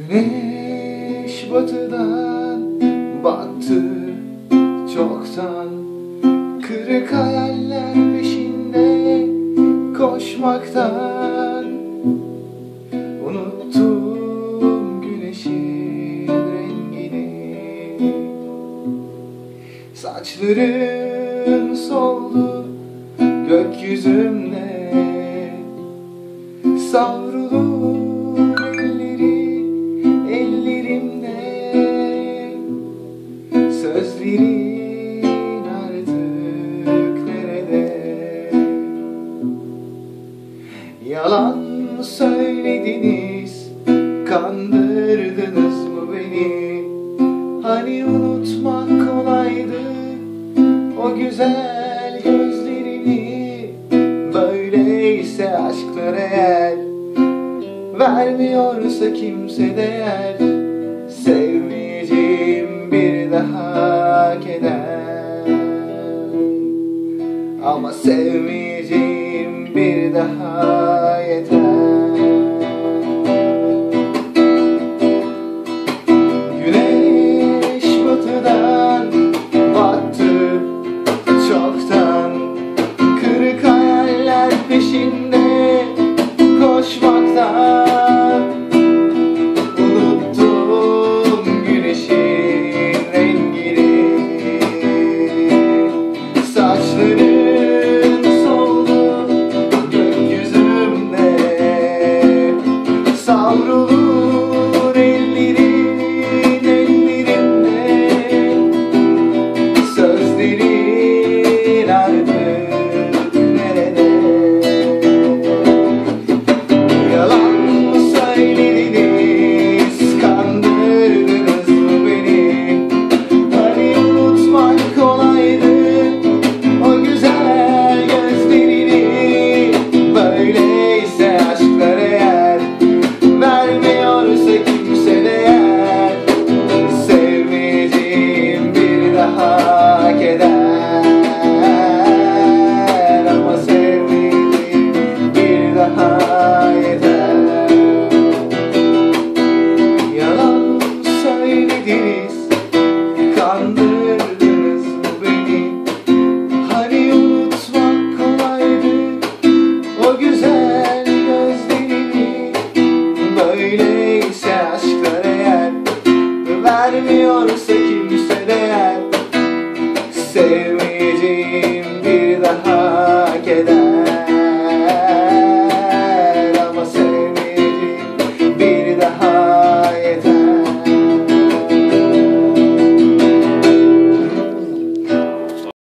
Güneş batıdan battı çoktan. Kırık hayaller peşinde koşmaktan. Unuttum güneşin rengini. Saçların soldu gökyüzümde. Savrulur elleri ellerimde. Sözlerin artık nerede? Yalan söylediniz, kandırdınız mı beni? Hani unutmak kolaydı o güzel gözlerini. Böyleyse aşklar eğer vermiyorsa kimse değer, sevmeyeceğim bir daha keder. Ama sevmeyeceğim bir daha yeter. Güneş batıdan battı çoktan. Kırık hayaller peşinde koşmaktan. Unuttum güneşin rengini. Saçların soldu gökyüzümde. Savrulur ellerin ellerimde. Sözlerin artık nerede? Yalan mı söylediniz, kandırdınız mı beni? Hani unutmak kolaydı o güzel gözlerini. Böyleyse aşklar eğer vermiyorsa kimse değer, sevmeyeceğim bir daha keder. Ama sevmeyeceğim bir daha yeter. Yalan söylediniz, kandırdınız mı beni? Hani unutmak kolaydı o güzel gözlerini. Böyleyse aşklar eğer vermiyorsa kimse değer, sevmeyeceğim bir daha keder.